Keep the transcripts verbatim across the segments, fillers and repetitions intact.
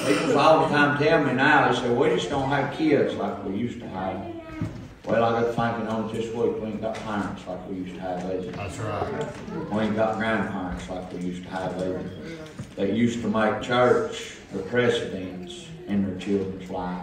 People all the time tell me now, they say, we just don't have kids like we used to have. Well, I got thinking on it this week, we ain't got parents like we used to have either. That's right. We ain't got grandparents like we used to have either. They used to make church the precedence in their children's life.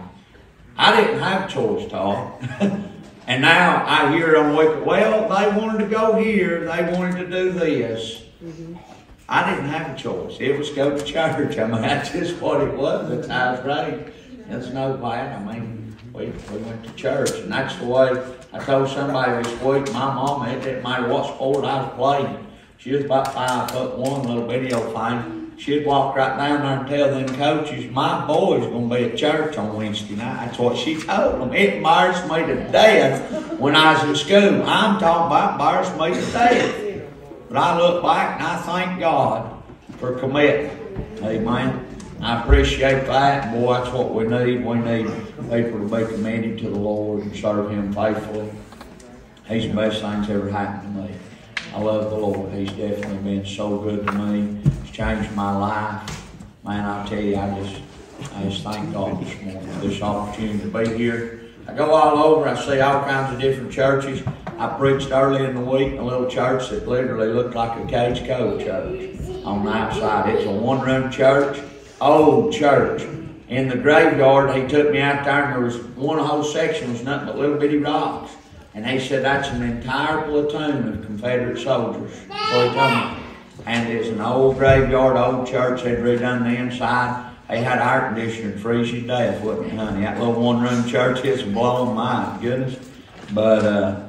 I didn't have choice, Todd. And now I hear on the week, well, they wanted to go here, they wanted to do this. Mm-hmm. I didn't have a choice. It was go to church. I mean, that's just what it was. That's how it's raised. There's no bad. I mean, we, we went to church, and that's the way. I told somebody this week, my mama, it didn't matter what sport I was playing. She was about five foot one, little video thing. She'd walk right down there and tell them coaches, my boy's going to be at church on Wednesday night. That's what she told them. It embarrassed me to death when I was in school. I'm talking about embarrassed me to death. But I look back and I thank God for committing. Amen. I appreciate that. Boy, that's what we need. We need people to be committed to the Lord and serve Him faithfully. He's the best thing that's ever happened to me. I love the Lord. He's definitely been so good to me. He's changed my life. Man, I tell you, I just, I just thank God this morning for this opportunity to be here. I go all over. I see all kinds of different churches. I preached early in the week in a little church that literally looked like a Cage Cove church on the outside. It's a one-room church, old church. In the graveyard, he took me out there, and there was one whole section was nothing but little bitty rocks. And he said that's an entire platoon of Confederate soldiers. So he told me. And it's an old graveyard, old church. They'd redone the inside. They had air conditioning to freeze you to death, wouldn't it, honey? That little one-room church is blowing my goodness. But uh,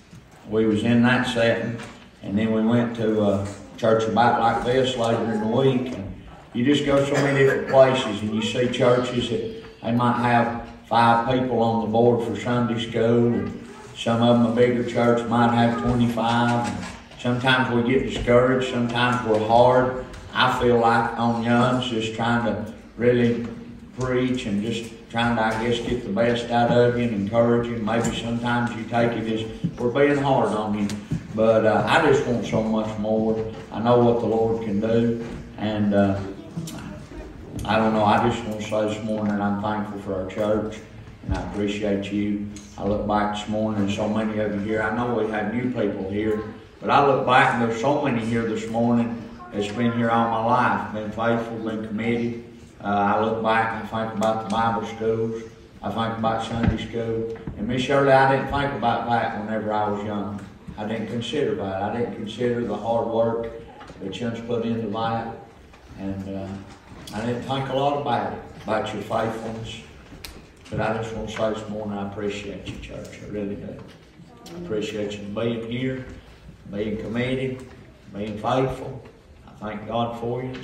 we was in that setting, and then we went to a church about like this later in the week. And you just go so many different places, and you see churches that they might have five people on the board for Sunday school, and some of them, a bigger church, might have twenty-five. And sometimes we get discouraged. Sometimes we're hard. I feel like on youngs, just trying to really preach and just trying to, I guess, get the best out of you and encourage you. Maybe sometimes you take it as we're being hard on you. But uh, I just want so much more. I know what the Lord can do. And uh, I don't know, I just want to say this morning I'm thankful for our church. And I appreciate you. I look back this morning and so many of you here. I know we have new people here. But I look back and there's so many here this morning that's been here all my life. Been faithful, been committed. Uh, I look back and I think about the Bible schools. I think about Sunday school. And Miss Shirley, I didn't think about that whenever I was young. I didn't consider that. I didn't consider the hard work that you put into that. And uh, I didn't think a lot about it, about your faithfulness. But I just want to say this morning, I appreciate you, church. I really do. I appreciate you being here, being committed, being faithful. I thank God for you.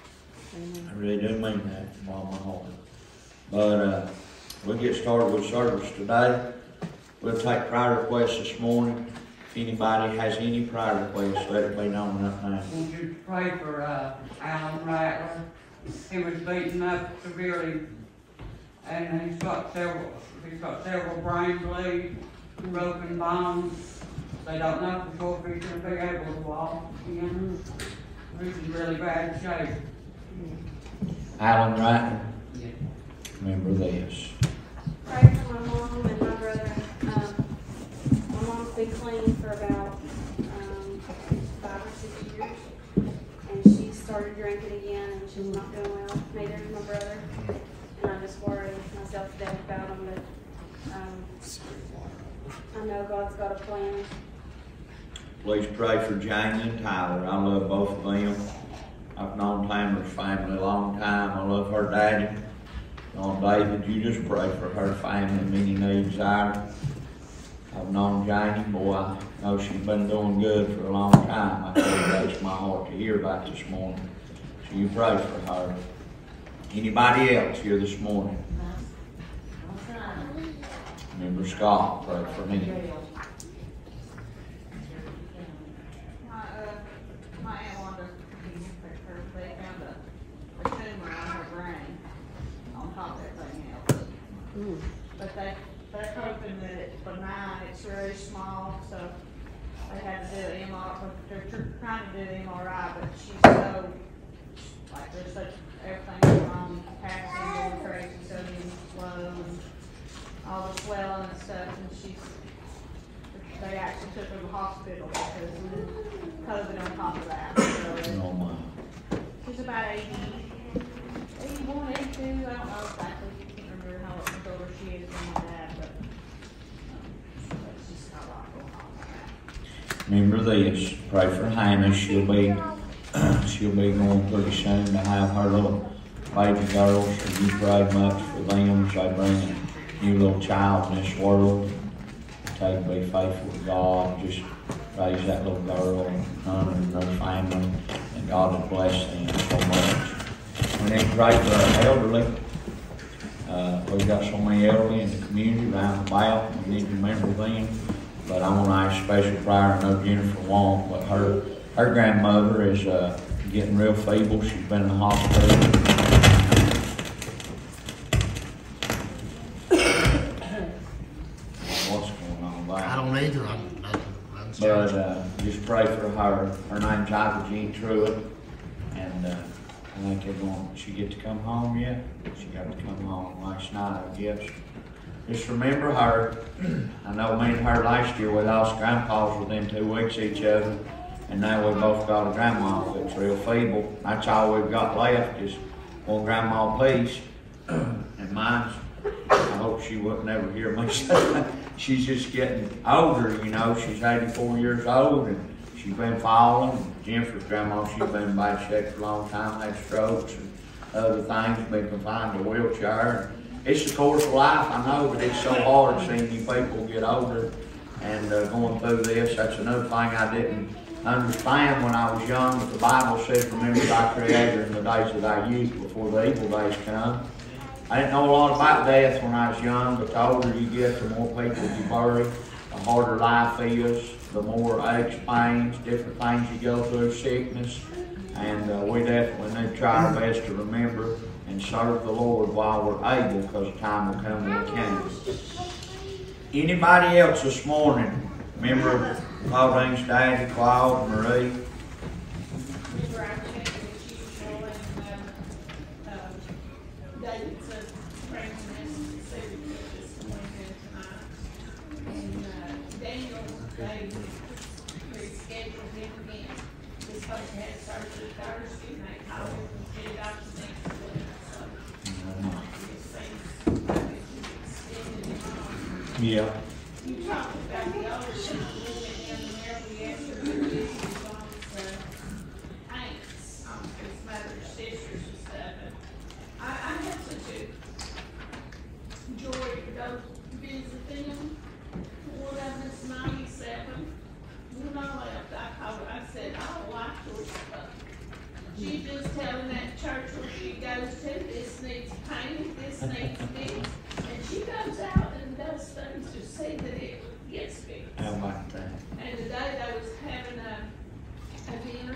I really do mean that from all my heart. But uh, we'll get started with service today. We'll take prayer requests this morning. If anybody has any prayer requests, let it be known up now. I want you to pray for uh, Alan Rattler. He was beaten up severely, and he's got several. He's got several brain bleeds, broken bones. They don't know for sure if he's going to be able to walk again. He's in really bad shape. Alan Rattler, Yeah. remember this. Pray for my mom and my brother. Um, my mom's been clean for about um, five or six years, and she started drinking again, and she's not doing well. Neither is my brother, and I just worry myself to death about them. But um, I know God's got a plan. Please pray for Jane and Tyler. I love both of them. I've known Tamara's family a long time. I love her daddy. On David, you just pray for her family and many needs there. I've known Janie, boy, I know she's been doing good for a long time. I tell you, that's my heart to hear about this morning. So you pray for her. Anybody else here this morning? Remember Scott, pray for me. But they, they're hoping that it's benign, it's very small, so they had to do an M R I, they're trying to do an M R I, but she's so, like, there's such, everything's wrong, passing swelling and stuff, and she's, they actually took her to the hospital because of the COVID on top of that. So, Oh my. she's about eighty, eighty-one, eighty-two, I don't know exactly, I can't remember how much older she is than my dad, but, um, but she's got a lot going on with that. Remember this, pray for Hannah, she'll be, she'll be going pretty soon to have her little baby girls, so you pray much for them as they bring a new little child in this world. Take to be faithful to God, just raise that little girl and her and her family, and God will bless them so much. We need to pray for our elderly. Uh, we've got so many elderly in the community around about, we need to remember them. But I want to ask special prayer. I know Jennifer won't, but her her grandmother is uh, getting real feeble. She's been in the hospital. What's going on there? I don't either. I'm, I'm, I'm But uh, just pray for her. Her name's Ivy Jean Truitt, and uh, I think they're going. She get to come home yet? She got to come home last night, I guess. Just remember her. I know me and her last year we lost grandpas within two weeks of each other, and now we both got a grandma that's real feeble. That's all we've got left is one grandma apiece, and mine's. I hope she wouldn't ever hear me say that. She's just getting older, you know. She's eighty-four years old, and she's been falling. Jennifer's grandma, she's been in bad shape for a long time, had strokes and other things, been confined to a wheelchair. It's the course of life, I know, but it's so hard seeing you people get older and uh, going through this. That's another thing I didn't understand when I was young. But the Bible says, remember thy Creator in the days of thy youth before the evil days come. I didn't know a lot about death when I was young, but the older you get, the more people you bury, the harder life is, the more aches, pains, different things you go through, sickness. And uh, we definitely need to try our best to remember and serve the Lord while we're able, because time will come when we can't. Anybody else this morning? Remember Claudine's daddy, Claude, Marie? We were out checking as usual, and, um, um, David said, praying for this, said we could this morning and tonight. And, uh, Daniel, they rescheduled him again. He's supposed to have surgery Thursday, and they called him and said it out to next week, so. It seems like it's extended him on. Yeah. You talked about the older people living down there, we asked her who this is on his, uh, aunts, on his mother's sisters and stuff, and I, I had such a joy to go visit them. One of them is ninety-seven, when I left, I called her, I said, I like your stuff. She just telling that church where she goes to, this needs painting, this needs this, and she goes out and does things to see that it gets fixed. How about that? And today they was having a, a dinner,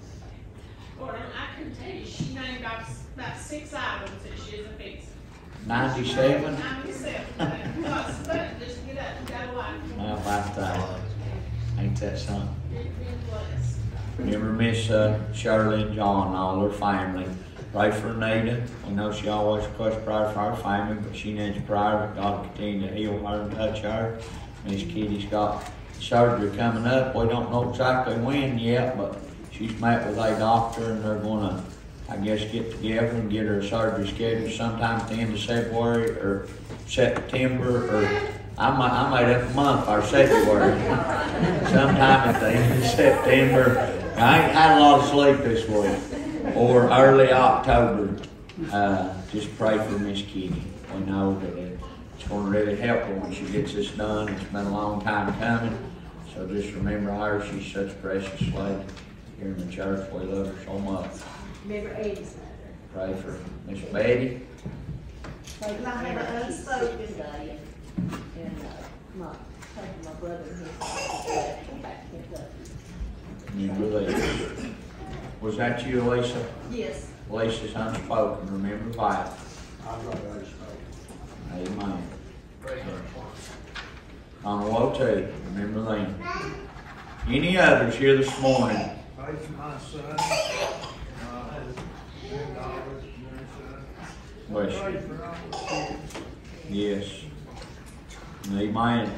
or I can tell you, she named off about six items that she isn't fixing. ninety-seven? Ninety-seven, because they just get up and go like. How about that? Ain't that something? Been blessed. Remember Miss uh, Shirley and John and all their family. Pray for Anita. We know she always requests prayer for our family, but she needs prayer that God will continue to heal her and touch her. Miss Kitty's got surgery coming up. We don't know exactly when yet, but she's met with a doctor and they're gonna, I guess, get together and get her surgery scheduled sometime at the end of February or September, or I might, I made up a month, or February. Sometime at the end of September. I ain't had a lot of sleep this week. Or early October. Uh, just pray for Miss Kitty. We know that it's going to really help her when she gets this done. It's been a long time coming. So just remember her. She's such a precious lady here in the church. We love her so much. Remember Eddie's mother. Pray for Miss Betty. And I have an unspoken day, and, and, uh, my, taking my brother and his, back to Kentucky. Remember Lisa. Was that you, Lisa? Yes. Lisa's unspoken. Remember that. I've got that spoken. Amen. Praise On the low too. Remember them. Any others here this morning? Pray for my son, uh, ten dollars, Bless pray you. for all the kids. Yes. Amen.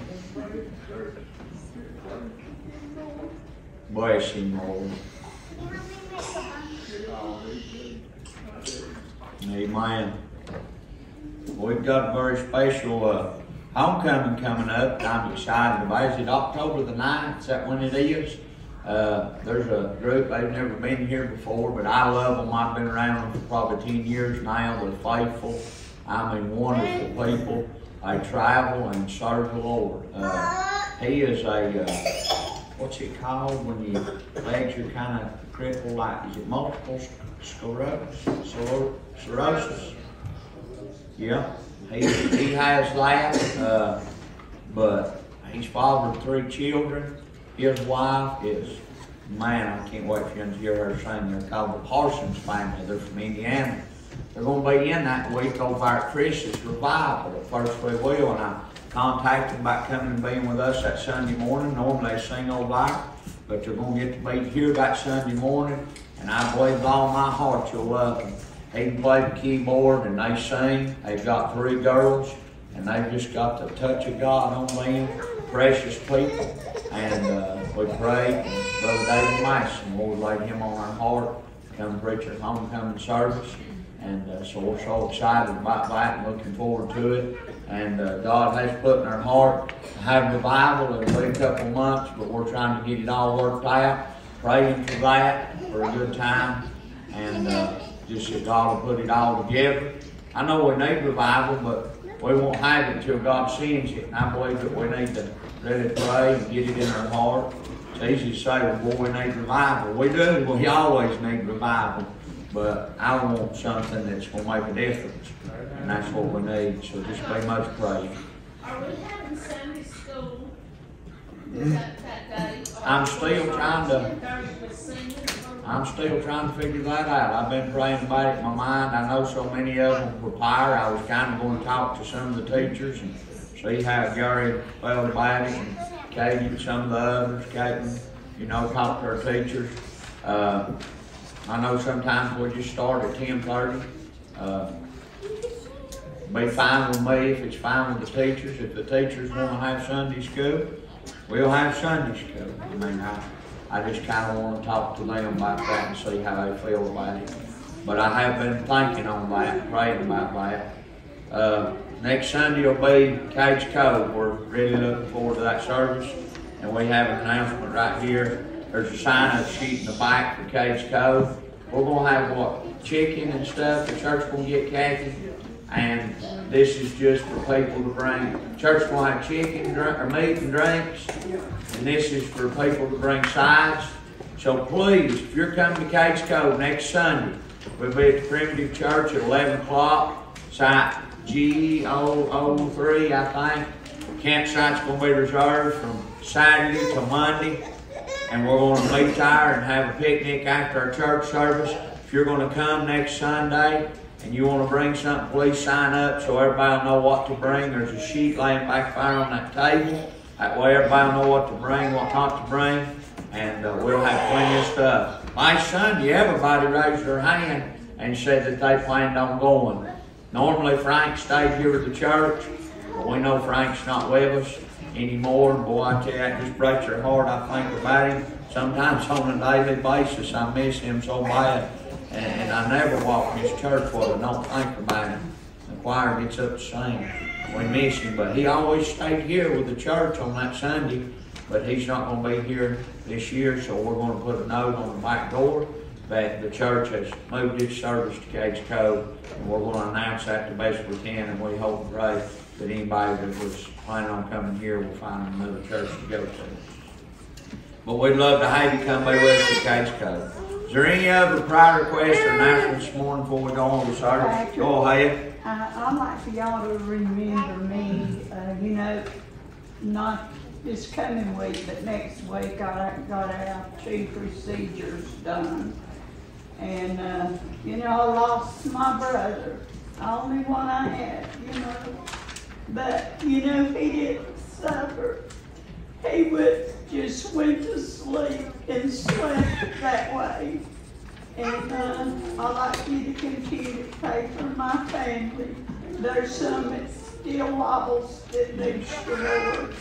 Bless him, Lord. Amen. We've got a very special uh, homecoming coming up that I'm excited about. Is it October the ninth? Is that when it is? Uh, there's a group, they've never been here before, but I love them. I've been around them for probably ten years now. They're faithful. I mean, wonderful people. They travel and serve the Lord. Uh, he is a, uh, what's it called when your legs are kind of crippled, like, is it multiple sclerosis? Cirrhosis? Yeah, he, he has that, uh, but he's fathered three children. His wife is, man, I can't wait for you to hear her sing. They're called the Parsons family. They're from Indiana. They're going to be in that week over at Chris's revival at First Free Will, and I contacted them about coming and being with us that Sunday morning. Normally they sing over there, but they're going to get to be here that Sunday morning, and I believe with all my heart you'll love them. He can play the keyboard and they sing. They've got three girls, and they've just got the touch of God on them. Precious people. And uh, we prayed, and Brother David Mason, Lord laid him on our heart to come preach our homecoming service. And uh, so we're so excited about that and looking forward to it. And uh, God has put in our heart to have revival. It'll be a couple months, but we're trying to get it all worked out. Praying for that, for a good time. And uh, just that God will put it all together. I know we need revival, but we won't have it until God sends it. And I believe that we need to really pray and get it in our heart. It's easy to say, well, boy, we need revival. We do. We always need revival. But I want something that's going to make a difference. And that's what we need. So just be much praying. Are we having Sunday school that, that day? I'm still trying to... ten thirty with singing? I'm still trying to figure that out. I've been praying about it in my mind. I know so many of them prepare. I was kind of going to talk to some of the teachers and see how Gary felt about it, and Katie and some of the others, Katie, you know, talk to our teachers. Uh, I know sometimes we just start at ten thirty. Uh, be fine with me if it's fine with the teachers. If the teachers want to have Sunday school, we'll have Sunday school. I mean, I, I just kind of want to talk to them about that and see how they feel about it. But I have been thinking on that, praying about that. Uh, next Sunday will be Cage Cove. We're really looking forward to that service. And we have an announcement right here. There's a sign-up sheet in the back for Cage Cove. We're going to have, what, chicken and stuff. The church going to get Kathy. And this is just for people to bring. Church going to have chicken, drink, or meat and drinks. And this is for people to bring sides. So please, if you're coming to Cage Cove next Sunday, we'll be at the Primitive Church at eleven o'clock. Site G zero zero three, I think. Campsite's going to be reserved from Saturday to Monday. And we're going to meet there and have a picnic after our church service. If you're going to come next Sunday and you want to bring something, please sign up so everybody will know what to bring. There's a sheet laying back there on that table. That way everybody will know what to bring, what not to bring. And uh, we'll have plenty of stuff. Last Sunday, everybody raised their hand and said that they planned on going. Normally Frank stayed here with the church, but we know Frank's not with us anymore. Boy, I tell you, that just breaks your heart. I think about him. Sometimes on a daily basis, I miss him so bad. And, and I never walk in his church where I don't think about him. The choir gets up to sing. We miss him, but he always stayed here with the church on that Sunday. But he's not going to be here this year, so we're going to put a note on the back door that the church has moved its service to Cage Cove, and we're going to announce that the best we can, and we hope and pray that anybody that was planning on coming here will find another church to go to. But we'd love to have you come be with us at Cage Cove. Is there any other prayer requests or announcements this morning before we go on to service? Go ahead. Uh, I'd like for y'all to remember me, uh, you know, not this coming week, but next week I got our two procedures done. And, uh, you know, I lost my brother, the only one I had, you know. But, you know, he didn't suffer. He would just went to sleep and slept that way. And uh, I'd like you to continue to pray for my family. There's some that's steel walls that they destroyed.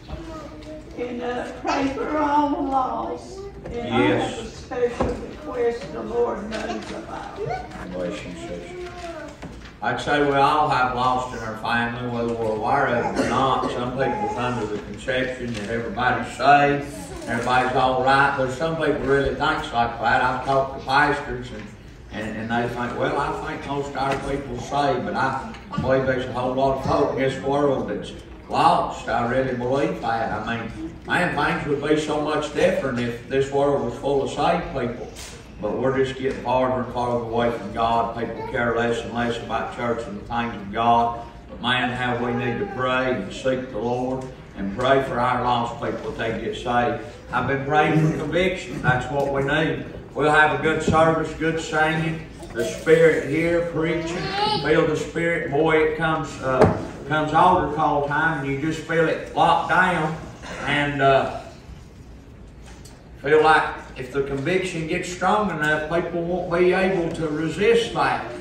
And uh, pray for all the lost. And Yes. I have a special request the Lord knows about. Bless you, sister. I'd say we all have lost in our family, whether we're aware of it or not. Some people's under the conception that everybody's saved, everybody's all right. There's some people really think like that. I've talked to pastors and, and, and they think, well, I think most of our people saved, but I believe there's a whole lot of folk in this world that's lost. I really believe that. I mean, man, things would be so much different if this world was full of saved people. But we're just getting farther and farther away from God. People care less and less about church and the things of God. But man, how we need to pray and seek the Lord and pray for our lost people if they get saved. I've been praying for conviction. That's what we need. We'll have a good service, good singing, the Spirit here, preaching, feel the Spirit. Boy, it comes uh, comes altar call time, and you just feel it locked down, and uh, feel like if the conviction gets strong enough, people won't be able to resist that.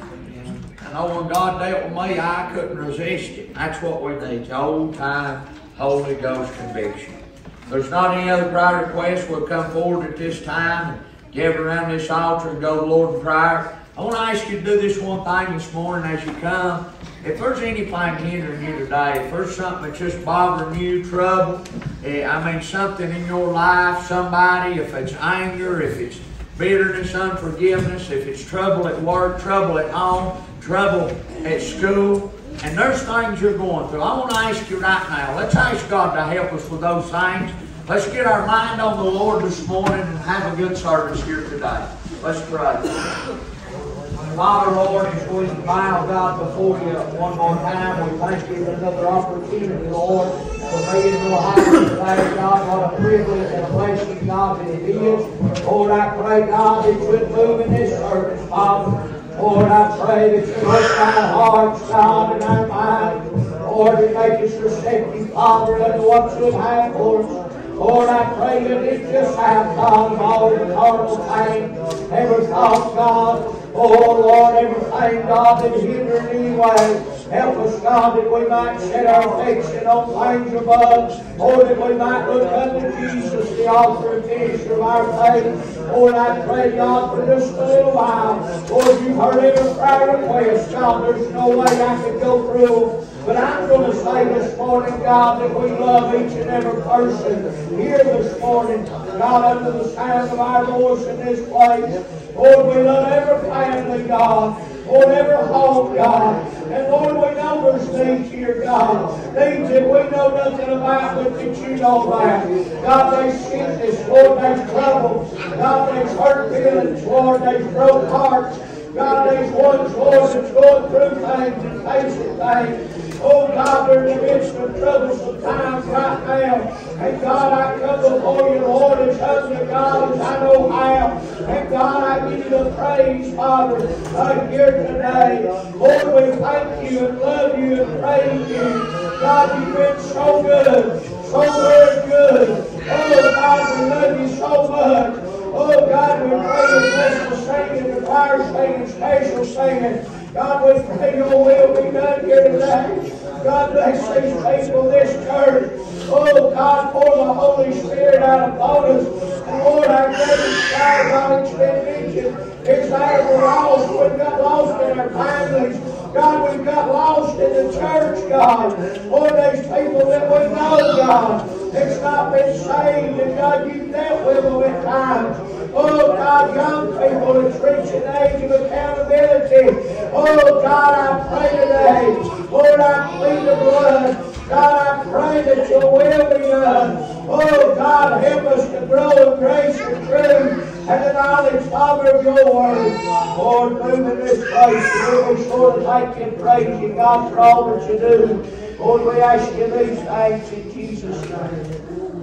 I know when God dealt with me, I couldn't resist it. That's what we need, old-time Holy Ghost conviction. If there's not any other prayer requests, we'll come forward at this time and gather around this altar and go to the Lord in prayer. I want to ask you to do this one thing this morning as you come. If there's anything hindering you today, if there's something that's just bothering you, trouble, eh, I mean something in your life, somebody, if it's anger, if it's bitterness, unforgiveness, if it's trouble at work, trouble at home, trouble at school, and there's things you're going through, I want to ask you right now, let's ask God to help us with those things. Let's get our mind on the Lord this morning and have a good service here today. Let's pray. Father, Lord, as we bow, God, before you one more time, we thank you for another opportunity, Lord, for being in your house today, God. What a privilege and a blessing, God, that it is. Lord, I pray, God, that you would move in this service, Father. Lord, I pray that you would touch our hearts, God, and our minds. Lord, and make us receptive, Father, unto what you would have for us. Lord, I pray that it just have, God, of all the carnal pain, every thought, God. Oh, Lord, everything, God, that is hindering anyway. Help us, God, that we might set our affection on things above. Lord, that we might look unto Jesus, the author and finisher of our faith. Lord, I pray, God, for just a little while. Lord, you've heard every prayer request, God. There's no way I could go through. But I'm going to say this morning, God, that we love each and every person here this morning. God, under the sound of our voice in this place. Lord, we love every family, God. Lord, every home, God. And Lord, we know there's needs here, God. Needs that we know nothing about, but that you know about. God, there's sickness. Lord, there's trouble. God, there's hurt feelings. Lord, there's broken hearts. God, there's ones, Lord, that's going through things and facing things. Oh, God, they're in the midst of troublesome times right now. And God, I come before you, Lord, as humble, God, as I know how. And God, I give you the praise, Father, uh, here today. Lord, we thank you and love you and praise you. God, you've been so good, so very good. Oh, God, we love you so much. Oh, God, we pray you bless the singing, the choir singing, special singing. God, we pray your will be done here today. God, bless these people, this church. Oh, God, pour the Holy Spirit out upon us. And Lord, I pray this child, God, it's been mentioned. It's there we're lost. We've got lost in our families. God, we've got lost in the church, God. Lord, there's people that we know, God, that's not been saved. And God, you've dealt with them at times. Oh, God, young people that's reaching the age of accountability. Oh, God, I pray today. Lord, I plead the blood. God, I pray that your will be done. Oh, God, help us to grow in grace and truth and the knowledge, Father, of your word. Lord, move in this place. We'll be sure to thank you and praise you, God, for all that you do. Lord, we ask you these things in Jesus' name.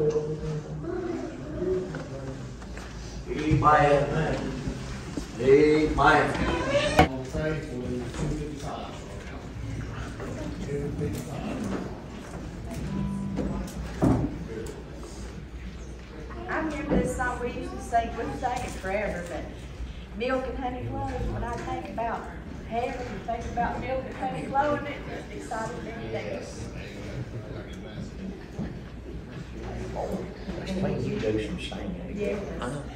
Amen. Amen. Faithfully, two fifty-five. two fifty-five. I remember this song we used to sing, we sang it forever, but milk and honey flows. When I think about heaven, you think about milk and honey flowing, it just excited me to death. That's when you do some singing. Yes. I know.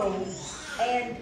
Oh, and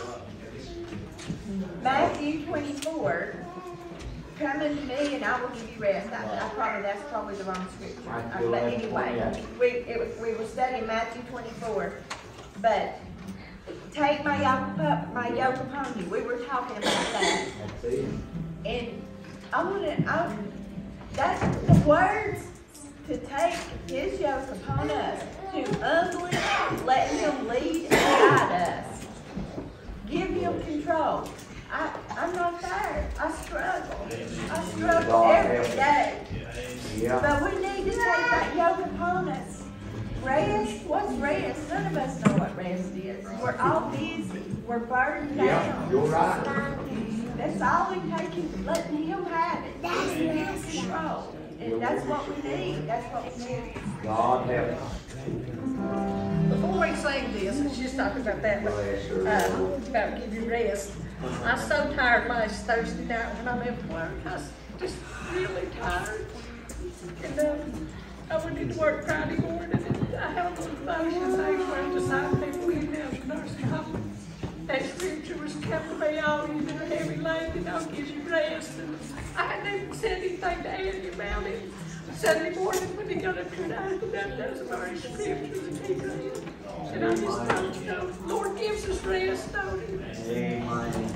Matthew twenty-four, come unto me and I will give you rest. I, I probably, that's probably the wrong scripture. Uh, But anyway, we, it, was- we were studying Matthew twenty-four, but take my yoke, up, my yoke upon you. We were talking about that. And I want to, I, that's the words to take his yoke upon us, to humbly let him lead and guide us. Give him control. I, I'm not there. I struggle. I struggle every day. Yeah. But we need to take that yoke upon us. Rest? What's rest? None of us know what rest is. We're all busy. We're burdened Yeah, down. you're right. That's all we take is letting him have it. Giving him control. And that's what we need. That's what we need. God help us. Before we sing this, she's talking about that, but, uh, about give you rest. I was so tired last Thursday night when I left work. I was just really tired. And, uh, I went into work Friday morning and I held on to motion things where I decided people leaving out of nursing home. That scripture was coming me all you that are heavy laden, I'll give you rest. And I hadn't even said anything to Andy about it. Sunday morning when he got up here and I had done those very scriptures and he read. And I just thought, you know, Lord gives us rest, don't he? Amen.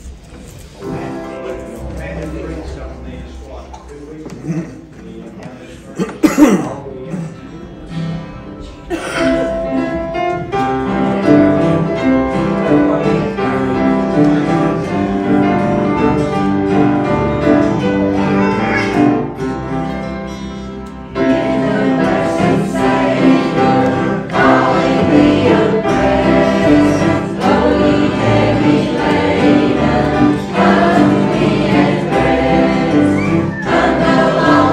Matthew three something is what, two weeks? Come along.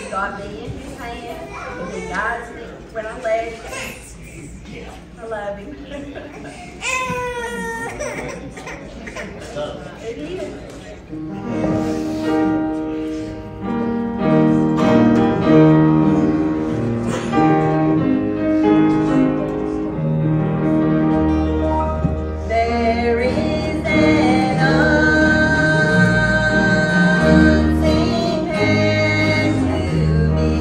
got me in his hand, and he guides me when I let him. I love him. It is. There is an unseen hand to me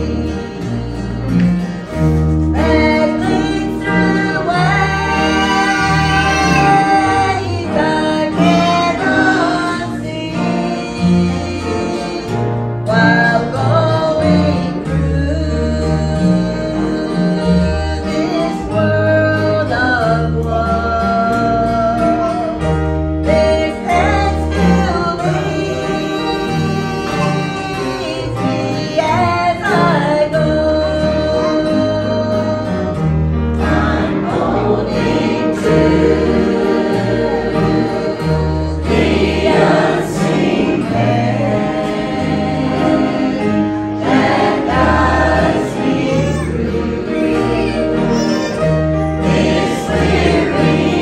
that leads through ways I cannot see while going through this world of woe. This hand still leads me as I go. I'm holding to the unseen hand that guides me through this weary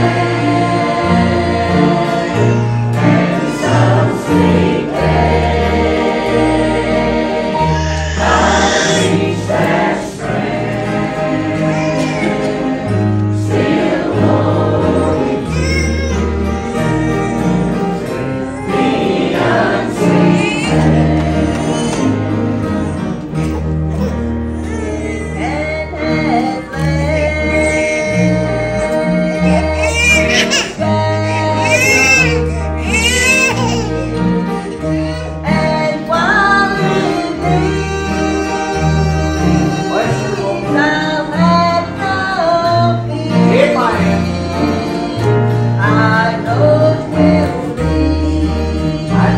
land and some sweet day. I reach that strength, still holding to the unseen hand. And has and while it leads, I'll have no fear. I know it will lead me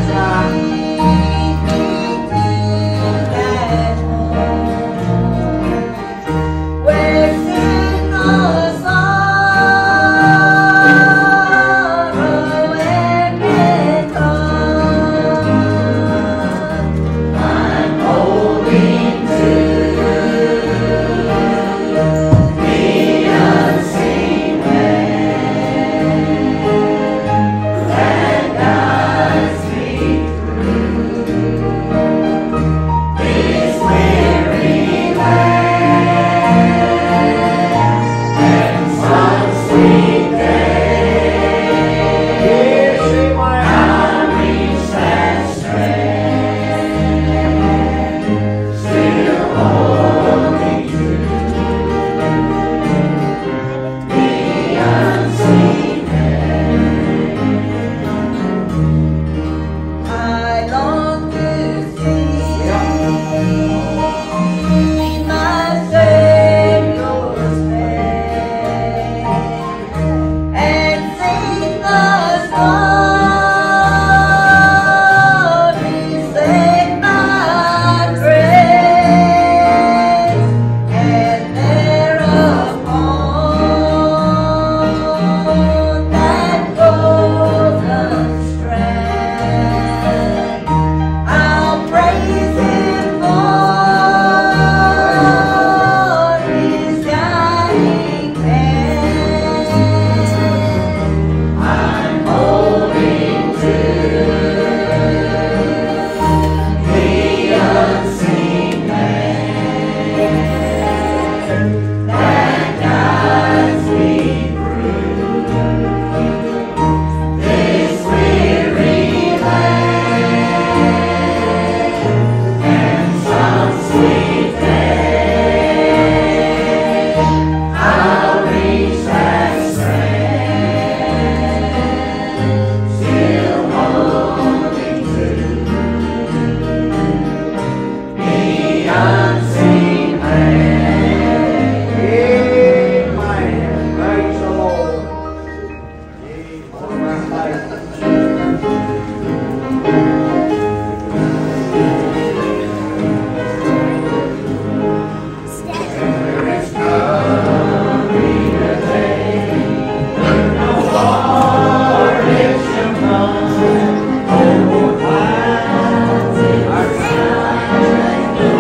to that home where sin or sorrow can come. I'm holding to the unseen hand that guides me through this weary land and some sweet day. I'll reach that strength, still holding to the unseen hand. I long to see my Savior's face and sing the song He saved my grace, and thereupon that golden strand I'll praise Him for His guiding hand. I'm holding to the unseen hand that guides me through this weary land and some sweet day. I'll reach that strength, still holding to the unseen hand. Amen. Praise the Lord. There is coming a day when no heartache shall come. Oh, clouds in the sky,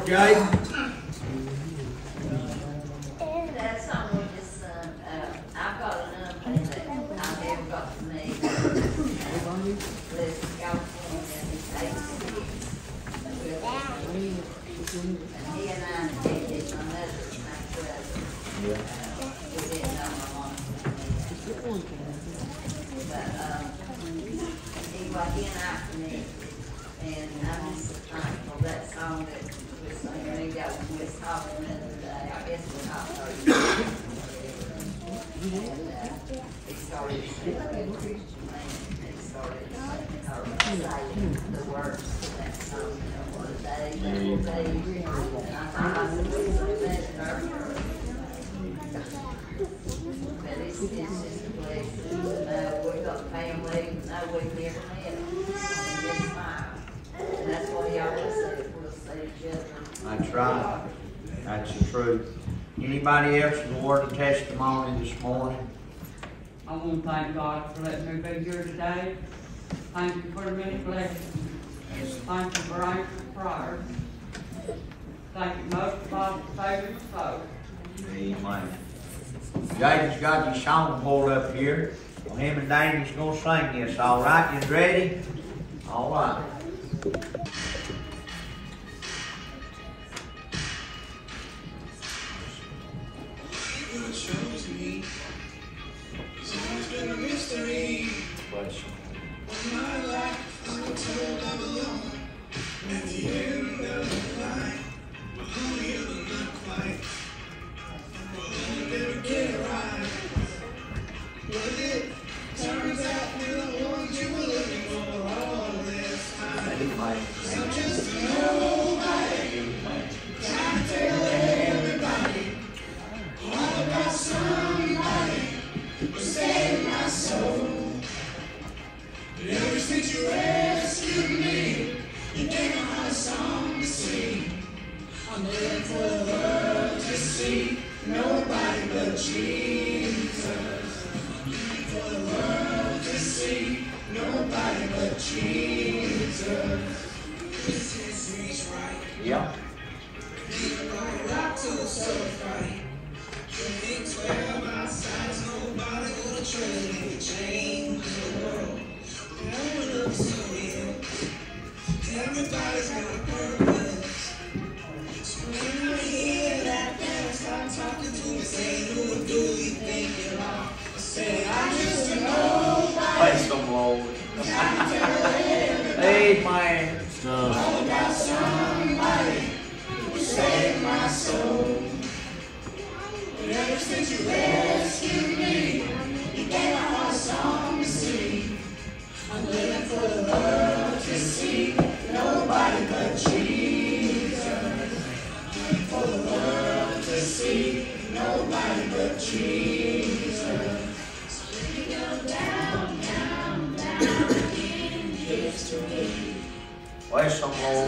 Jaden? That song we just sung, uh, I've got another thing that I never got to meet. Lives in California, and he's eighty-six. And he and I dated my mother's my brother. Yeah. Uh, We didn't know my mom. But, um, he was in after me, and I'm just thankful that song that we sang, we got, we was talking the other day, I guess we talked thirty minutes. And, uh, he started singing Christian man, and he started singing, or reciting the words to that song, you know, what a day, that will be. And I thought I said, we sang that in our church. But it's, it's just a blessing to know we've got family, know we've never met, and just smile. And that's what he always said, we'll see each other. That's right. That's the truth. Anybody else with a word of testimony this morning? I want to thank God for letting me be here today. Thank you for the many blessings. Thank you for answering prayers. Thank you most of all for saving the soul. Amen. Jaden's got his song pulled up here. Well, him and Danny's gonna sing this, all right? You ready? All right. Bless you. Yeah. Everybody's got a purpose. When you hear that man start talking to me, saying, who do you think you are? I say, I'm just a nobody. Play some Lord. Amen. All about somebody who saved my soul. And ever since you rescued me, you gave my heart a song to sing. I'm living for the world to see. Nobody but Jesus. For the world to see. Nobody but Jesus. So when you go down, down, down in history. Play some Lord.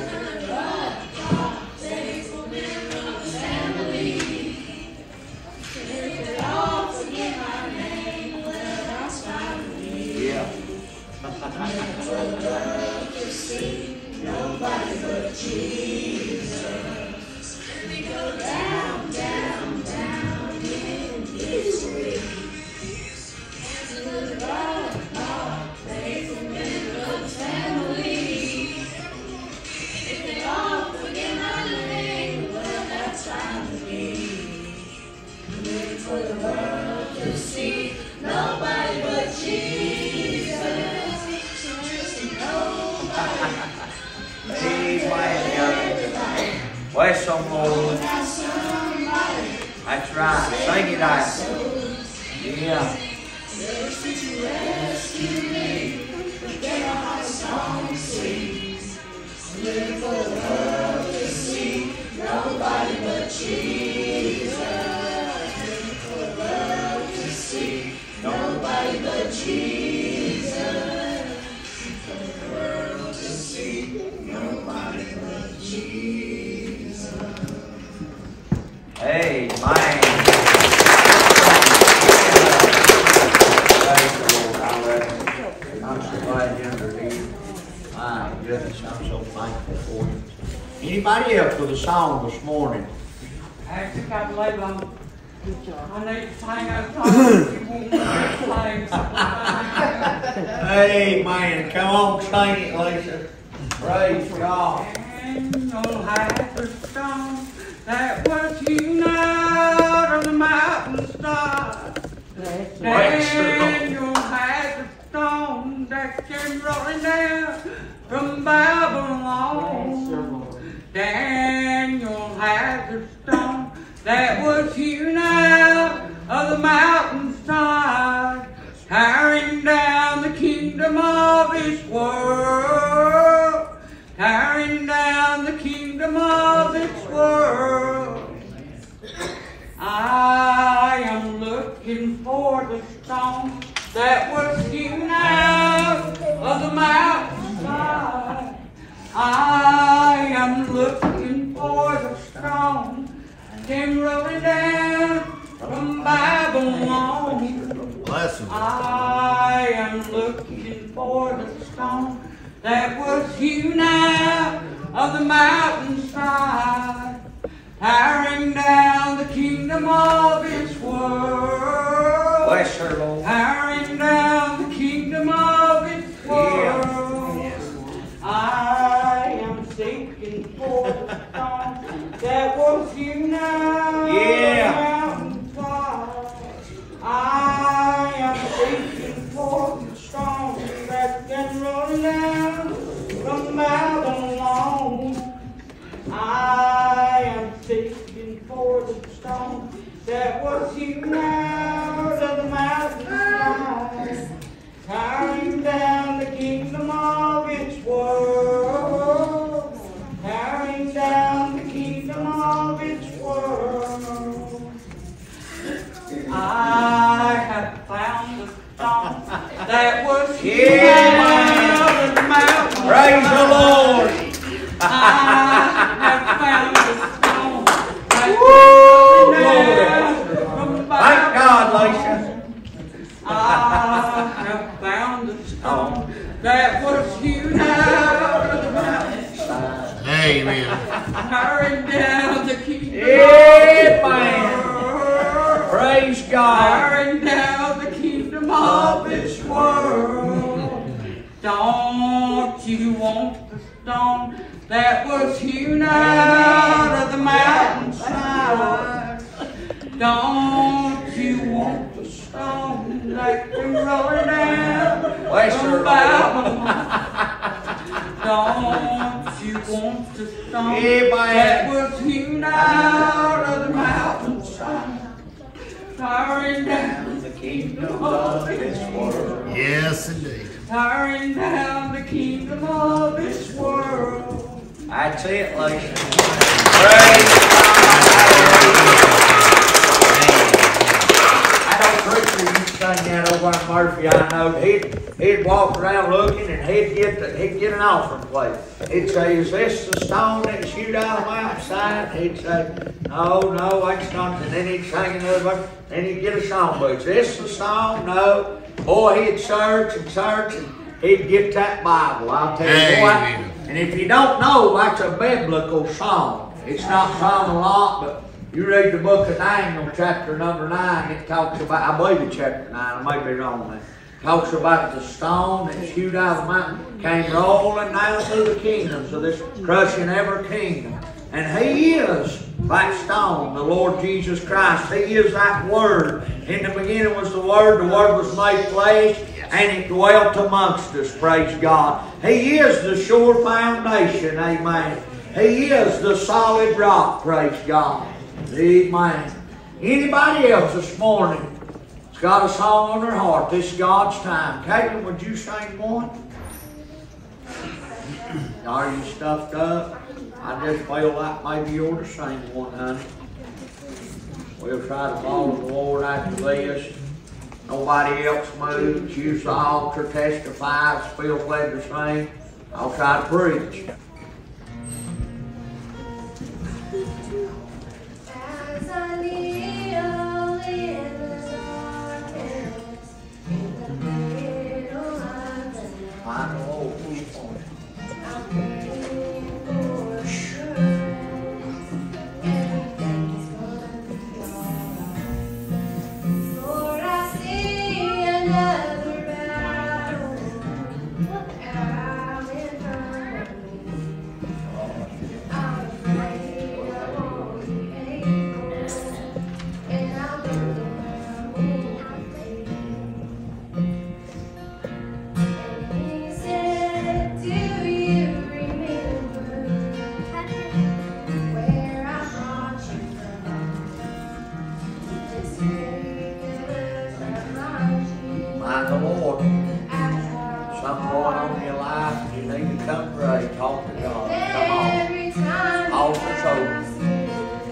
Family. If they all forget my name, well, that's fine with me. Yeah. For the world to see. Nobody but Jesus. Let me go down, down, down in history. And to the God, God, faithful member of the family. If they all forget my name, well, that's fine with me. I'm living for the world to see. Nobody but Jesus. So just nobody. Amen. Bless some Lord. That's right. Sing it out. Yeah. Ever since you rescued me, you gave my heart a song to sing. I'm living for the world to see. Nobody but Jesus. Living for the world to see. Nobody but Jesus. For the world to see. Nobody but Jesus. Amen. I'm so glad you're here. My goodness, I'm so thankful for you. Anybody else with a song this morning? Actually, got to lay on. I need to sing that song. You won't sing something. Hey, man, come on, sing it, Lisa. Praise God. And you'll have the stone that was hewn out of the mountainside. And you'll have the stone that came rolling down from Babylon. Daniel had the stone that was hewn out of the mountainside, tearing down the kingdom of this world, tearing down the kingdom of this world. I am looking for the stone that was hewn out of the mountainside. I am looking for the stone that came rolling down from Babylon. Bless him. I am looking for the stone that was hewn out of the mountainside, tearing down the kingdom of His world. Bless her, Lord. Tearing down the kingdom of His world. I am seeking for the stone that was hewn out Yeah. of the mountainside. I am seeking for the stone that can roll down from Babylon. I am seeking for the stone that was hewn out of the mountainside, tearing down the kingdom of its world, tearing down the kingdom of its world. I have found the stone that was hewn Yeah. out of the mountain. Praise the Lord. I have found the stone that Woo, was hewn out from Thank God, Lisa. I have found the stone that was hewn out of the mountain, Amen. tearing down the kingdom Yeah, of man. this world, Praise God. tearing down the kingdom of this world. Don't you want the stone that was hewn out of the mountainside? Don't you want the stone that can roll down Bless her, from Lord. Babylon? Don't you want the stone Yeah, that man. was hewn out of the mountainside, tearing down the kingdom of this world, Yes, indeed. tearing down the kingdom of this world? That's it, Lisa. Praise God. I know preacher used to sing that over in Murphy. I know he'd he'd walk around looking and he'd get the, he'd get an offering plate. He'd say, "Is this the stone that shoot out of the mountainside?" He'd say, "No, no, that's not." And then he'd sing another verse. Then he'd get a songbook. "Is this the stone?" "No." Boy, he'd search and search and he'd get that Bible. I'll tell you Amen. what. And if you don't know, that's a biblical song. It's not sung a lot, but you read the book of Daniel, chapter number nine, it talks about, I believe it's chapter nine, I may be wrong there. It talks about the stone that shoot out of the mountain, came rolling down through the kingdoms of this crushing every kingdom. And He is that stone, the Lord Jesus Christ. He is that Word. In the beginning was the Word, the Word was made flesh, and it dwelt amongst us, praise God. He is the sure foundation, amen. He is the solid rock, praise God. Amen. Anybody else this morning that's got a song on their heart? This is God's time. Caitlin, would you sing one? Are you stuffed up? I just feel like maybe you ought to sing one, honey. We'll try to follow the Lord after this. Nobody else moves. Use the altar, testifies, feels led to sing. I'll try to preach. As I kneel in the darkness, in the middle of the night, Find the Lord. I'm praying for sure. another battle out in front of me. I'm afraid I won't be able, and I'll go down with it. And he said, do you remember where I brought you from? This way that brought you. Mind the Lord. Something Something going on in your life, you need to come pray, talk to God. Come on. every time Altar's that I open. sin,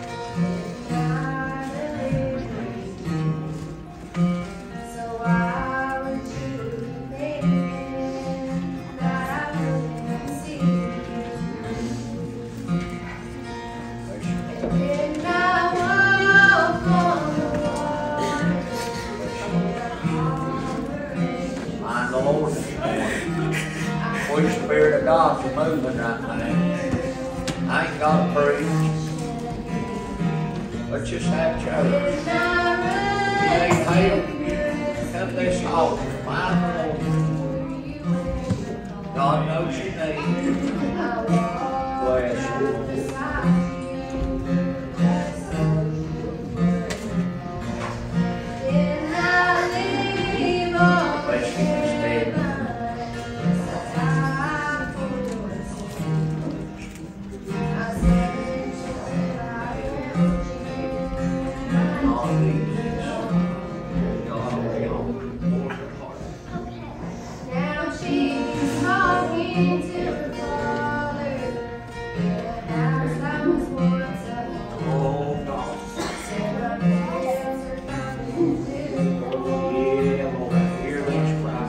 God delivered me. So why would you think that I wouldn't see? And then I walk on the water, Mind the Lord this morning. Holy Spirit of God's moving right now. I ain't got to preach. Let's just have church. and I You need help? Come this altar. Mind the Lord. God knows your need. Bless you. Bless you instead. All these. God, we all heart. Now she's talking to her father. Yeah, as I was once a boy. Oh, God. Said her prayers are coming to Oh, yeah, Lord. Hear this cry.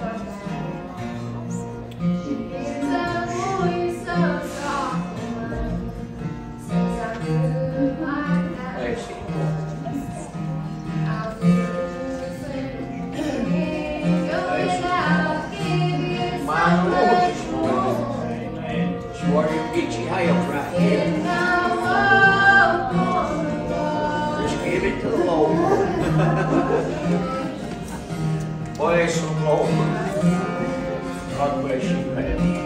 Here's a voice so soft and low. Says I'm good like that. Bless you. I'll listen and go without give you Mind so the Lord much this more. morning. Amen. It's where you get your help right here. And I walk on the water. Just give it to the Lord. Bless the Lord. God bless you, man.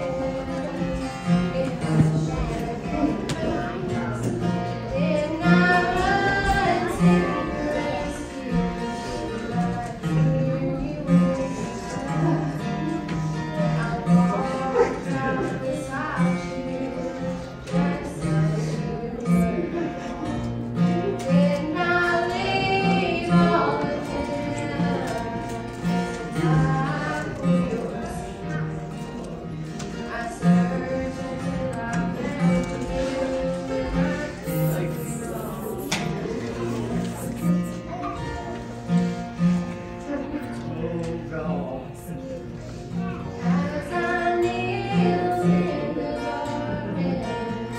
And I run to the rescue. Like you will. I walk down beside you. Just as you were. When I leave all the I search until I found Oh, God. as I kneel in the darkness.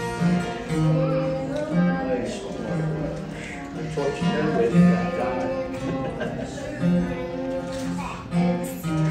In the light. Bless the Lord. That's what you do with it, that God. And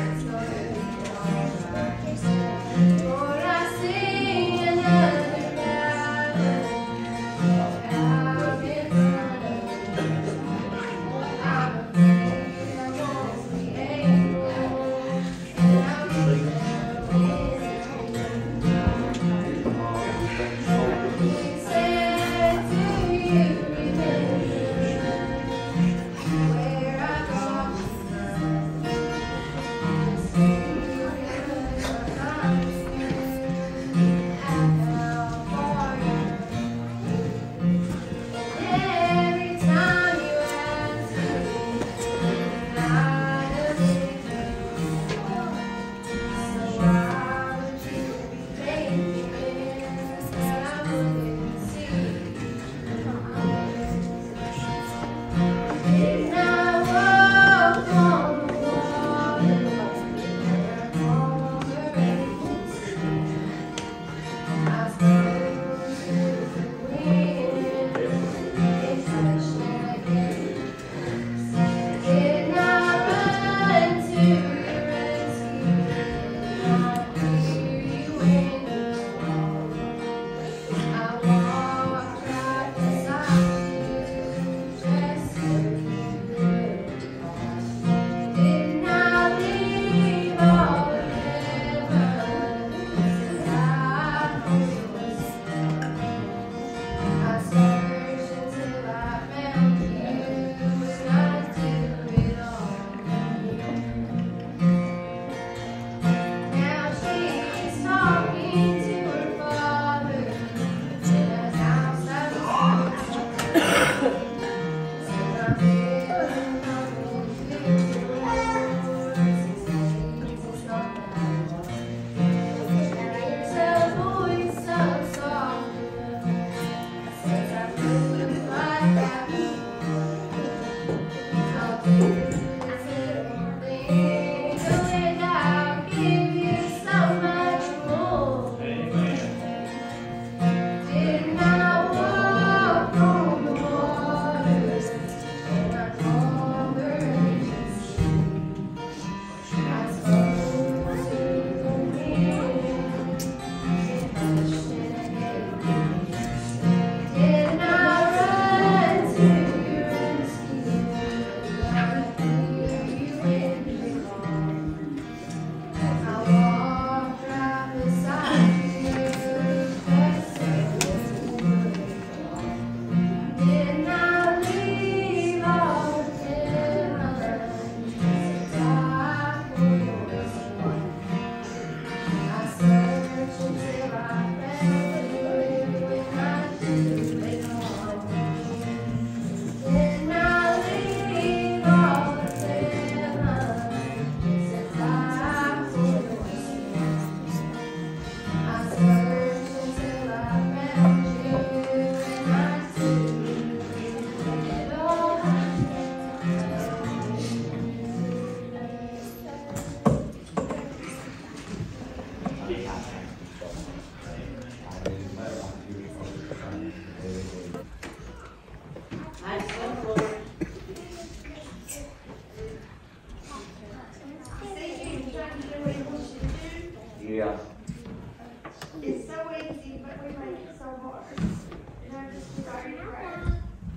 Yeah. It's so easy, but we make it so hard. And I'm just sorry for that.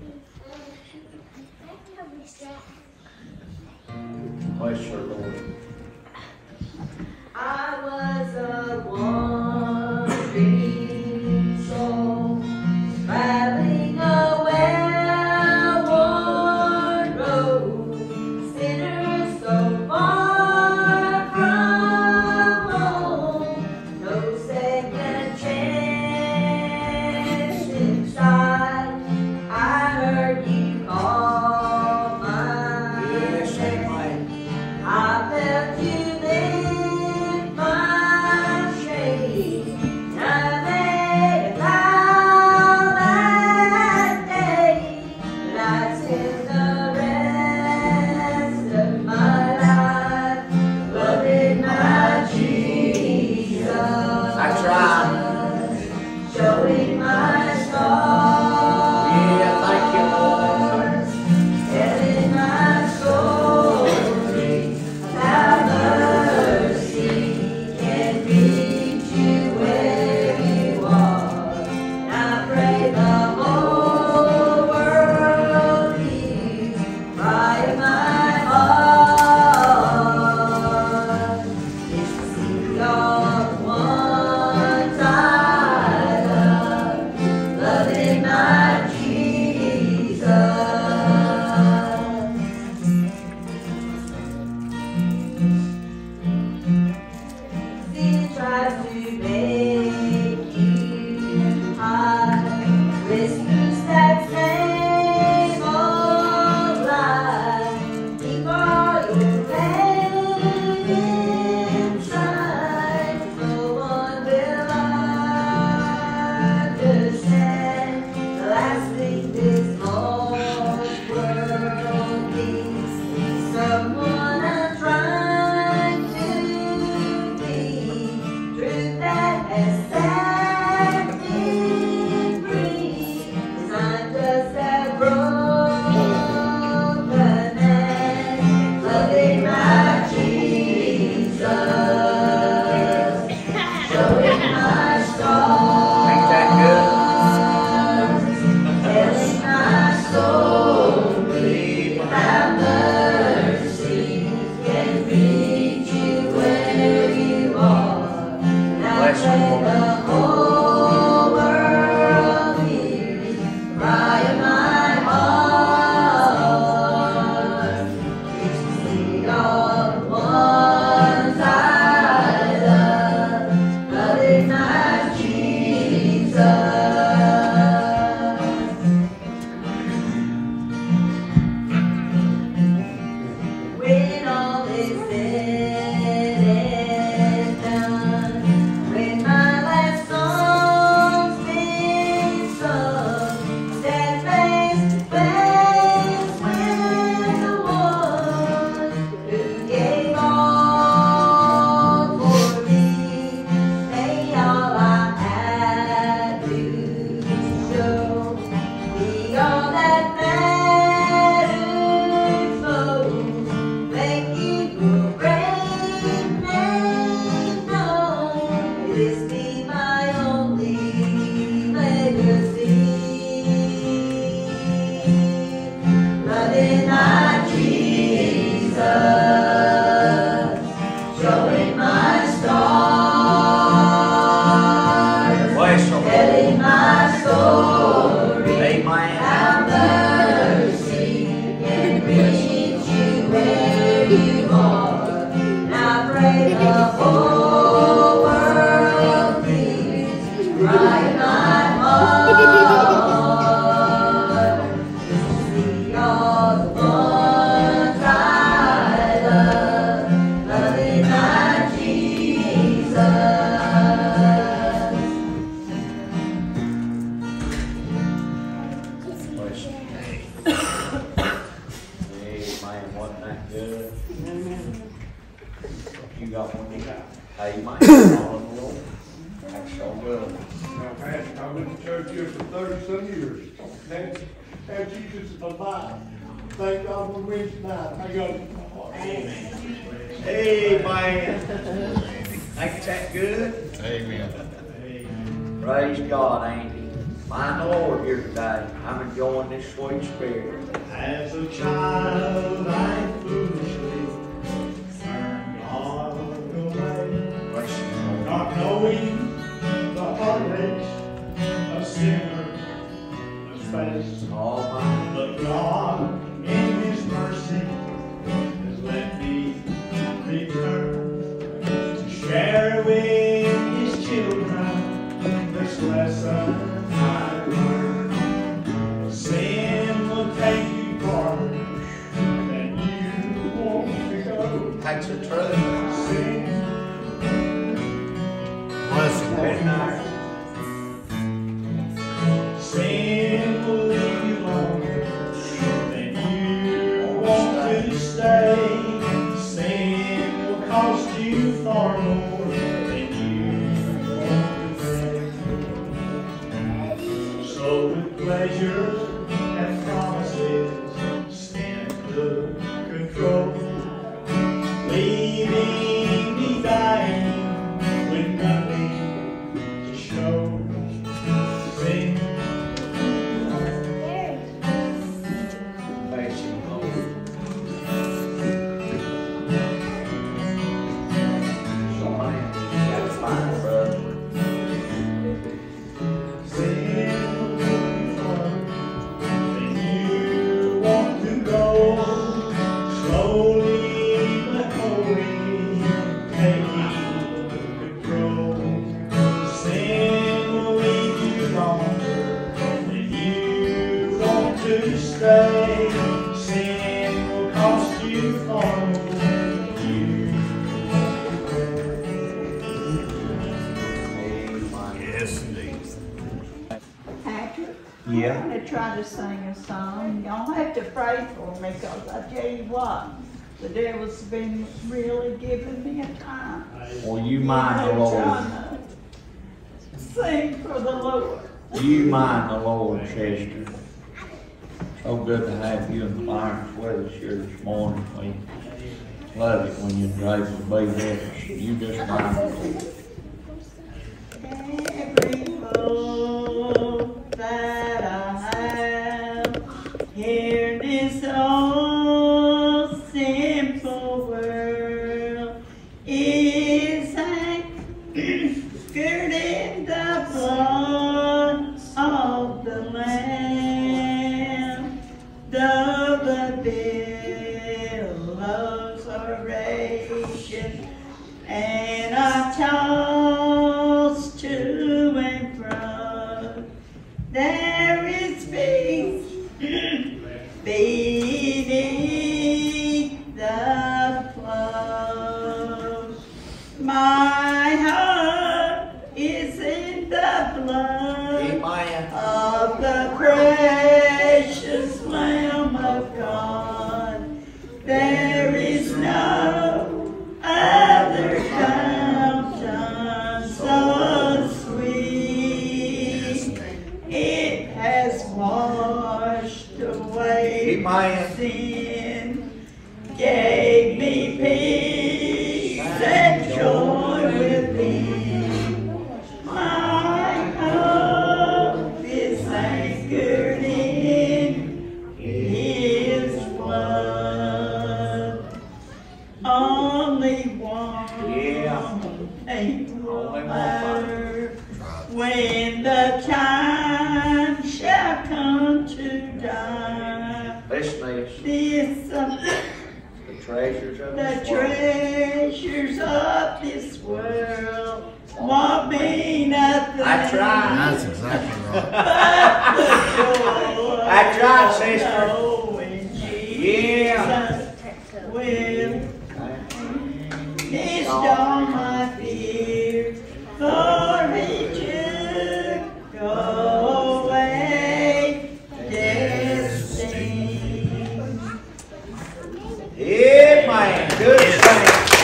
Bless your Lord. I was a wandering soul, traveling a well-worn road, sinners so far from home, no second chance inside. I heard you call my Yes, name. amen. I felt you lift my shame. I made a vow that day that I'd spend the rest of my life loving my Jesus. That's right. Showing my scars. Yeah, thank you, Lord. Telling my story about mercy can reach you where you are. And I pray the whole world hears cry of my heart. It's to see all the ones I love, loving my Jesus. Sin tries to make you hide, whispers that same old lie. Keep all your pain inside. No one will understand the last thing this whole world needs. Someone I'm trying to be, truth that has set me free. 'Cause I'm just that broken man, loving my Jesus, showing my scars. Ain't that good? Telling my story about mercy can reach you where you are. And I Bless you, pray Lord. the whole world hears the cry of my heart. It's to see all the ones I love, loving my Jesus. When all is said and done, when my last song's been sung, stand face to face with the one who gave all for me. May all I have to show be all that matters most. Make you your great name known. May this be my only legacy. Loving my Jesus, showing my scars, Bless you, Lord. telling my story. Amen. How mercy can reach you where you are. And I pray the whole world hears the cry of my heart. To see all the ones I love, loving my Jesus. Bless you. Amen. Wasn't that good? You got one? Amen. All in the Lord. That's so good. Now, Pastor, I've been to church here for thirty-some years. That's, that's Jesus is alive. Thank God for Wednesday night. I got it in my heart. Amen. Ain't that good? Amen. Praise God, Andy. Find the Lord here today. I'm enjoying this sweet spirit. As a child, I foolishly turned God away, Bless you, not knowing the heartaches a sinner must face. Lord. Almighty. But God, in His mercy, has let me return to share with His children this lesson I learned. Sin will take you farther than you want to go. That's the truth. Sin Blessing, Very nice. Sin will leave you longer than you want to stay. Sin will cost you far more than you want to pay. So with pleasure and promises, sin took control, leaving me dying with nothing to show. Sin Praise you, Lord. So, man, you gotta find it, brother. Sin will take you farther than you want to go. Slowly but wholly taking control. Sin will leave you longer than you want to stay. Sin will cost you far more than you want to Amen. Yes, indeed. Patrick, Yeah. I'm gonna try to sing a song. Y'all have to pray for me, because I tell you what, the devil's been really giving me a time. Well, you mind the I'm Lord. trying to sing for the Lord. You mind the Lord, sister. So good to have you and Clarence with us here this morning. We love it when you're able to be with us. You just mind the Lord. Every hope that I have here in this old simple world is anchored in the blood of the Lamb. Though the billows are raging and I toss to and fro, there is peace beneath the flow. My heart is in the blood Amen. of the precious Lamb of God. There is no other fountain so sweet. It has washed away my Amen. sin, gave me peace and joy within. My hope is anchored in His blood. Only one Yeah. thing will Only one matter when the time shall come to die. Listen to this. This uh, The treasures of the this world. treasures of this world won't mean nothing. That's right. That's exactly right. That's right, sister. Knowing Yeah. Jesus will missed all my fears, for He took away death's sting. Yeah, man. Good thing.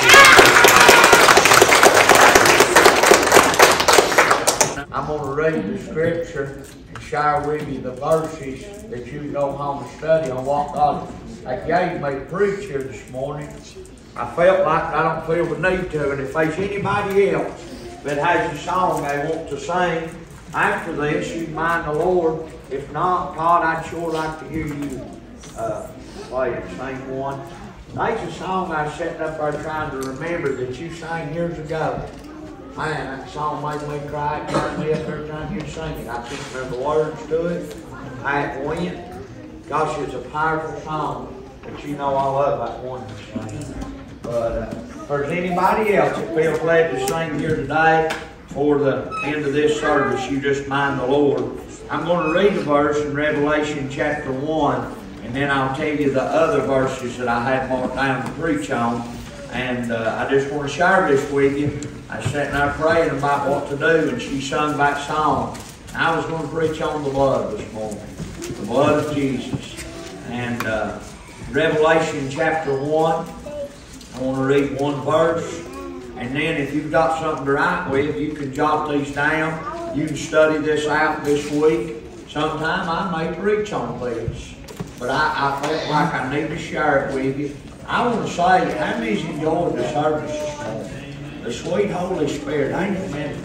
I'm going to read the scripture and share with you the verses that you can go home and study on what God I gave me to preach here this morning. I felt like I don't feel the need to, and if there's anybody else that has a song they want to sing after this, you mind the Lord. If not, God, I'd sure like to hear you uh, play and sing one. There's a song I was sitting up there trying to remember that you sang years ago. Man, that song made me cry. It turned me up every time you sing it. I couldn't remember the words to it. I it went. Gosh, it's a powerful song. But you know I love that one to sing. But uh, if there's anybody else that feels glad to sing here today for the end of this service, you just mind the Lord. I'm going to read a verse in Revelation chapter one, and then I'll tell you the other verses that I had marked down to preach on. And uh, I just want to share this with you. I was sitting there praying about what to do, and she sung that song. I was going to preach on the blood this morning, the blood of Jesus. And uh, Revelation chapter one, I want to read one verse. And then if you've got something to write with, you can jot these down. You can study this out this week. Sometime I may preach on this. But I, I felt like I need to share it with you. I want to say, how many's enjoyed the service this morning? The sweet Holy Spirit, ain't it, man?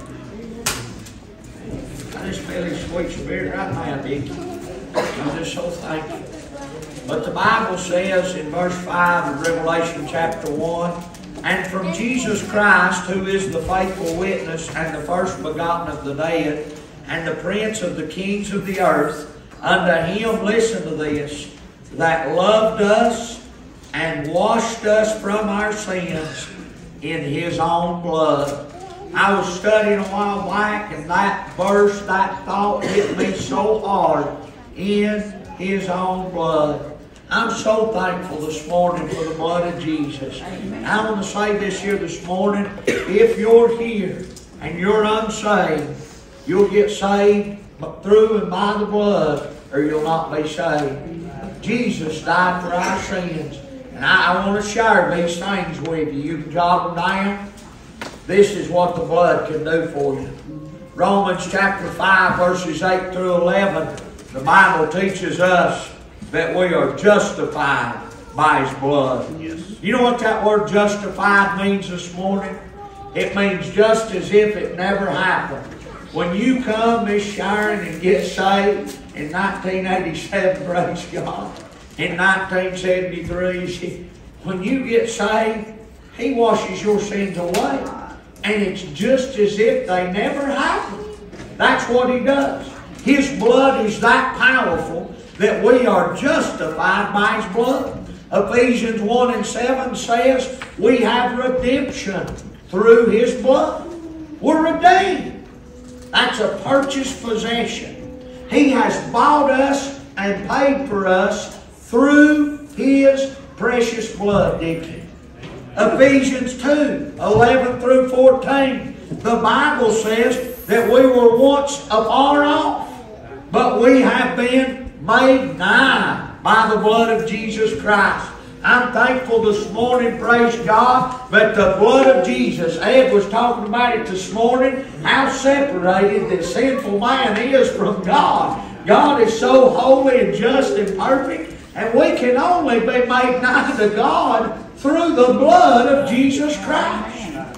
I just feel His sweet Spirit right now, Dickie. I'm just so thankful. But the Bible says in verse five of Revelation chapter one, and from Jesus Christ, who is the faithful witness and the first begotten of the dead, and the prince of the kings of the earth, unto Him, listen to this, that loved us and washed us from our sins in His own blood. I was studying a while back, and that verse, that thought hit me so hard. In His own blood. I'm so thankful this morning for the blood of Jesus. Amen. I want to say this here this morning. If you're here and you're unsaved, you'll get saved through and by the blood, or you'll not be saved. Jesus died for our sins. And I, I want to share these things with you. You can jot them down. This is what the blood can do for you. Romans chapter five, verses eight through eleven. The Bible teaches us that we are justified by His blood. Yes. You know what that word justified means this morning? It means just as if it never happened. When you come, Miss Sharon, and get saved in nineteen eighty-seven, praise God, in nineteen seventy-three, she, when you get saved, He washes your sins away. And it's just as if they never happened. That's what He does. His blood is that powerful that we are justified by His blood. Ephesians one and seven says we have redemption through His blood. We're redeemed. That's a purchased possession. He has bought us and paid for us through His precious blood, Dickie. Ephesians two, eleven through fourteen. The Bible says that we were once afar off, but we have been made nigh by the blood of Jesus Christ. I'm thankful this morning, praise God, that the blood of Jesus, Ed was talking about it this morning, how separated the sinful man is from God. God is so holy and just and perfect, and we can only be made nigh to God through the blood of Jesus Christ.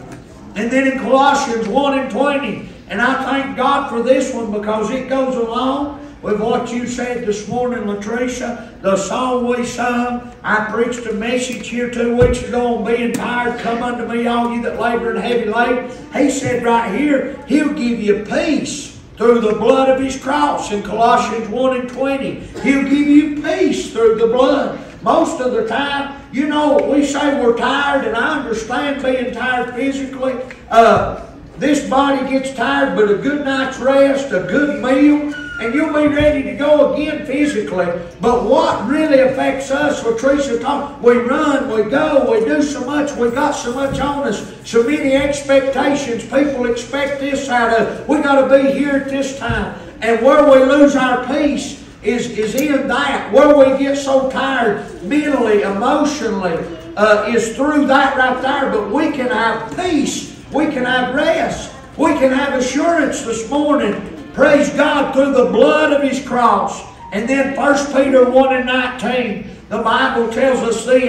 And then in Colossians one and twenty, and I thank God for this one because it goes along with what you said this morning, Latricia, the song we sung. I preached a message here two weeks ago on being tired. Come unto me, all you that labor and heavy laden. He said right here, He'll give you peace through the blood of His cross. In Colossians one and twenty, He'll give you peace through the blood. Most of the time, you know, we say we're tired, and I understand being tired physically. Uh, this body gets tired, but a good night's rest, a good meal, and you'll be ready to go again physically. But what really affects us, Latricia talked, we run, we go, we do so much, we got so much on us, so many expectations. People expect this out of us. We got to be here at this time. And where we lose our peace is, is in that. Where we get so tired mentally, emotionally, uh, is through that right there. But we can have peace. We can have rest. We can have assurance this morning. Praise God, through the blood of His cross. And then First Peter one and nineteen, the Bible tells us this,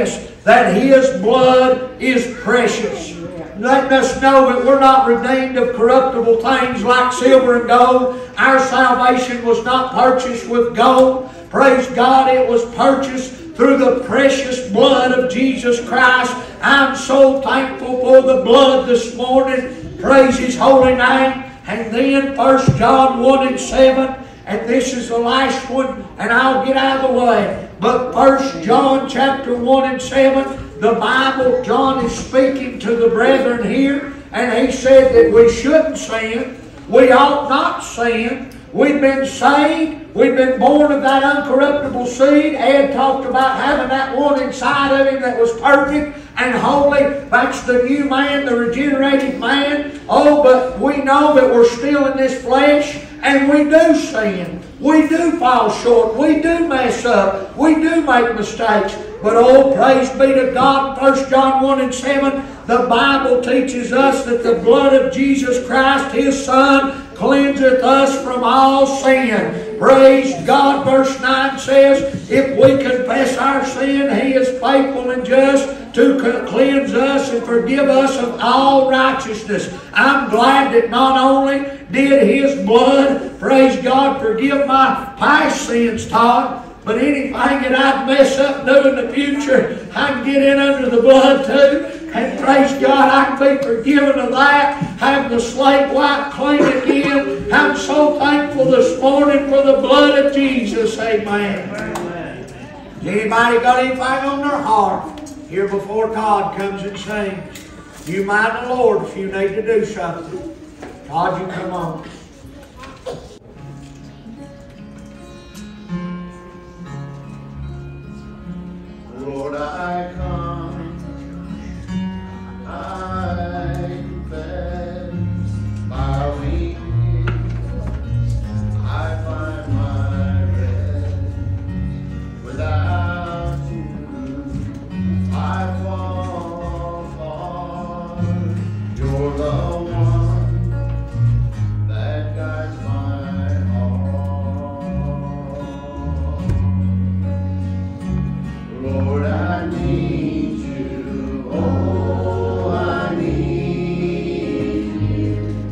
that His blood is precious. Letting us know that we're not redeemed of corruptible things like silver and gold. Our salvation was not purchased with gold. Praise God, it was purchased through the precious blood of Jesus Christ. I'm so thankful for the blood this morning. Praise His holy name. And then First John one and seven. And this is the last one, and I'll get out of the way. But First John chapter one and seven, the Bible, John is speaking to the brethren here, and he said that we shouldn't sin. We ought not sin. We've been saved. We've been born of that uncorruptible seed. Ed talked about having that one inside of him that was perfect and holy. That's the new man, the regenerated man. Oh, but we know that we're still in this flesh, and we do sin. We do fall short. We do mess up. We do make mistakes. But oh, praise be to God, First John one and seven, the Bible teaches us that the blood of Jesus Christ, His Son, cleanseth us from all sin. Praise God. Verse nine says, if we confess our sin, He is faithful and just to cleanse us and forgive us of all righteousness. I'm glad that not only did His blood, praise God, forgive my past sins, Todd, but anything that I'd mess up doing in the future, I can get in under the blood too. And praise God, I can be forgiven of that. Have the slate wiped clean again. I'm so thankful this morning for the blood of Jesus. Amen. Has anybody got anything on their heart here before God comes and sings? You mind the Lord if you need to do something. God, you come on. Lord, I come, I confess my weakness, I find my rest. Without you, I fall apart. You're the one that guides my heart. Lord, I need you. Oh, I need you.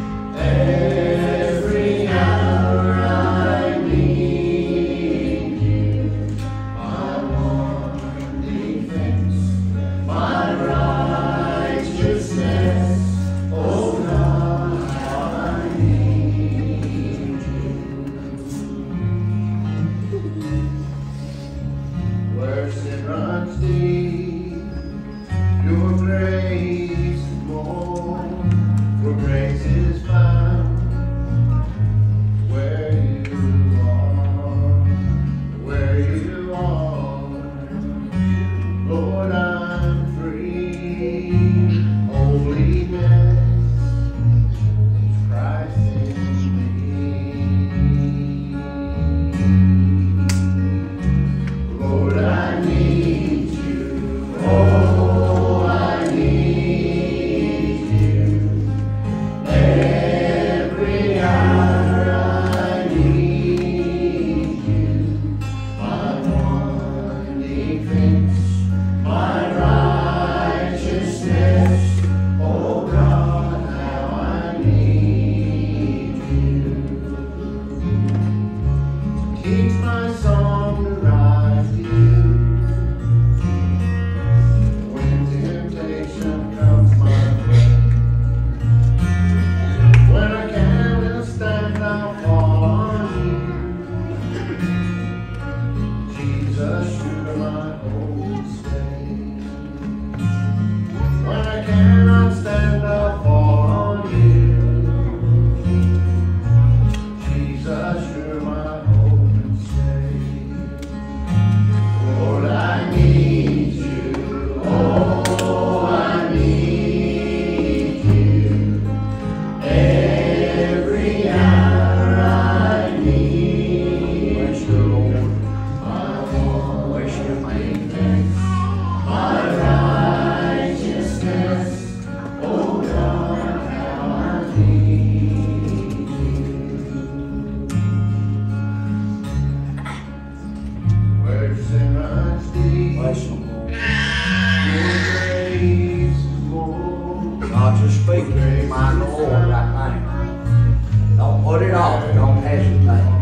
Every hour I need you. My one defense, my righteousness. Oh, God, I need you. Where sin runs deep, your grace is more, for grace is found where you are, where you are. Lord, I'm free, holiness, Christ in me. Lord, I need you. Oh, I need you. God to speak. Mind the Lord right now. Don't put it off. Don't hesitate.